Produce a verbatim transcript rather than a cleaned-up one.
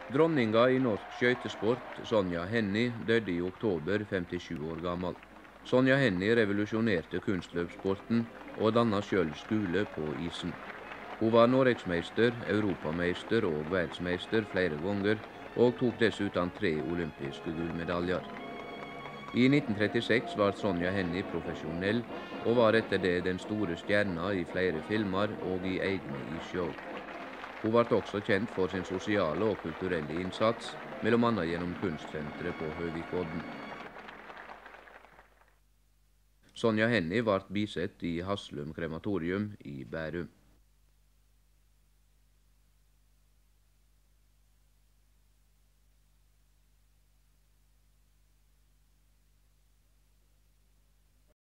Dronninga i norsk skøytesport, Sonja Hennie, døde i oktober, femtisju år gammel. Sonja Hennie revolusjonerte kunstløpssporten og dannet selv skole på isen. Hun var norgesmeister, europameister og verdensmeister flere ganger, og tok dessuten tre olympiske gullmedaljer. I nitten trettiseks var Sonja Hennie profesjonell, og var etter det den store stjerna i flere filmer og i egne isshow. Hun ble også kjent for sin sosiale og kulturelle innsats, mellom annet gjennom kunstsenteret på Høvikodden. Sonja Hennie ble bisett i Haslum krematorium i Bærum.